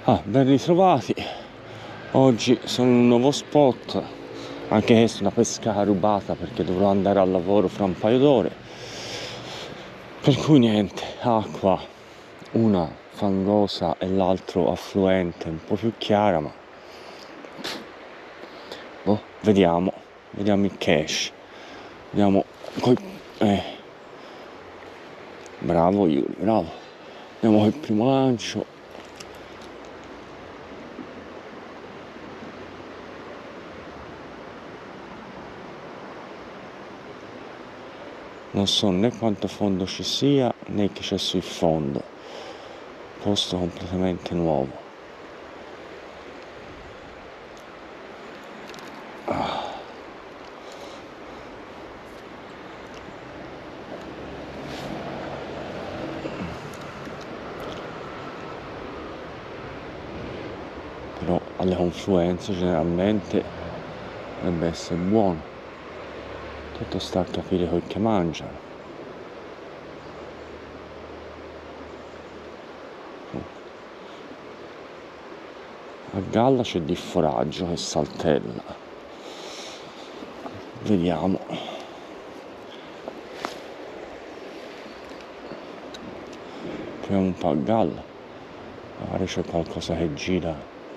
Ben ritrovati. Oggi sono in un nuovo spot, anche questa è una pesca rubata perché dovrò andare al lavoro fra un paio d'ore. Per cui niente, acqua, una fangosa e l'altro affluente un po' più chiara, ma boh, vediamo il cash. Vediamo bravo Yuri, bravo. Andiamo col primo lancio. Non so né quanto fondo ci sia né che c'è sul fondo. Posto completamente nuovo. Però alle confluenze generalmente dovrebbe essere buono. Tutto sta a capire quel che mangiano. A galla c'è di foraggio che saltella. Vediamo. Proviamo un po' a galla. Magari c'è qualcosa che gira.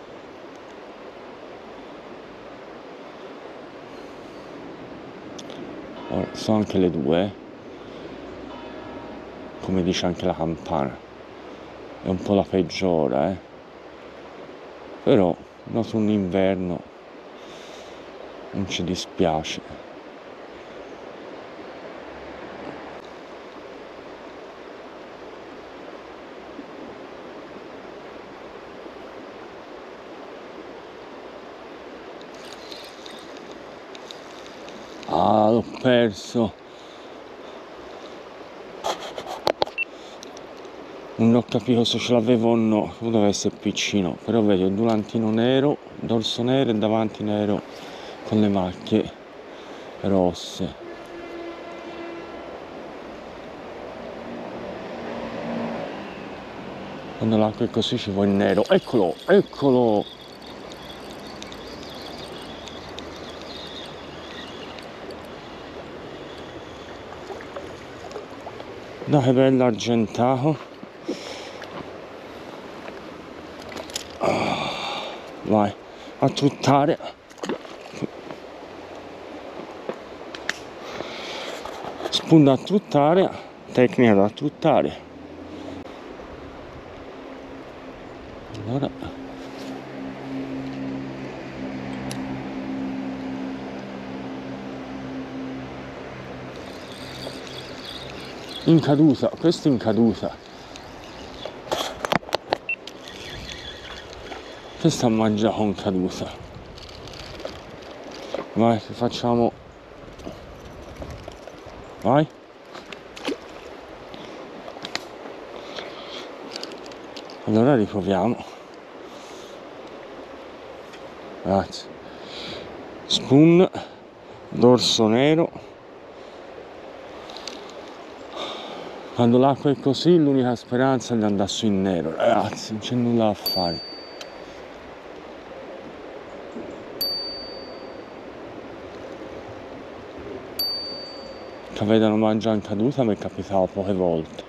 Ora, sono anche le 2. Come dice anche la campana. È un po' la peggiore, Però noto un inverno, non ci dispiace. L'ho perso. Non ho capito se ce l'avevo o no, deve essere piccino, però vedi, ho il volantino nero, dorso nero e davanti nero con le macchie rosse. Quando l'acqua è così ci vuole il nero. Eccolo, eccolo! Dai, che bello argentato. Vai, a truttare. Spunta a truttare, tecnica da truttare. Allora in caduta, questo in caduta. Questa mangia con caduta. Vai, facciamo. Vai. Allora riproviamo. Grazie. Spoon, dorso nero. Quando l'acqua è così, l'unica speranza è di andare su in nero, ragazzi, non c'è nulla da fare. Che vedano mangiare in caduta mi è capitato poche volte.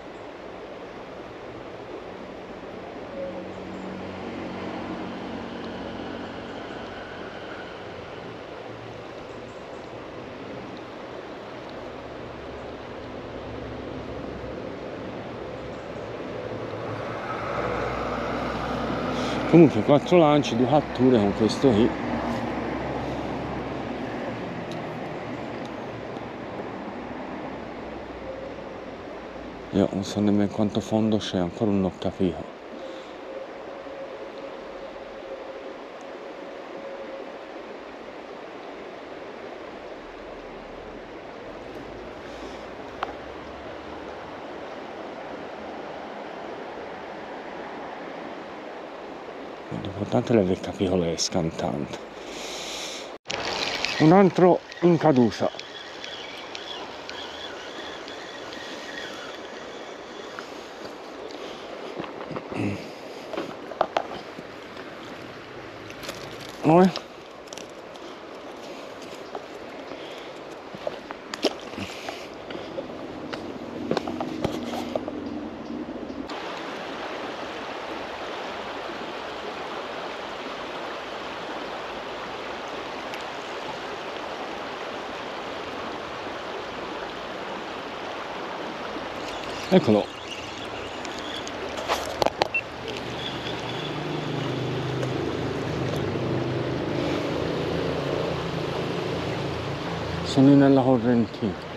Comunque 4 lanci, 2 catture con questo qui. Io non so nemmeno quanto fondo c'è, ancora non ho capito. L'importante è aver capito le scantanti. Un altro in caduta. Vabbè. Eccolo. Sono nella correntina.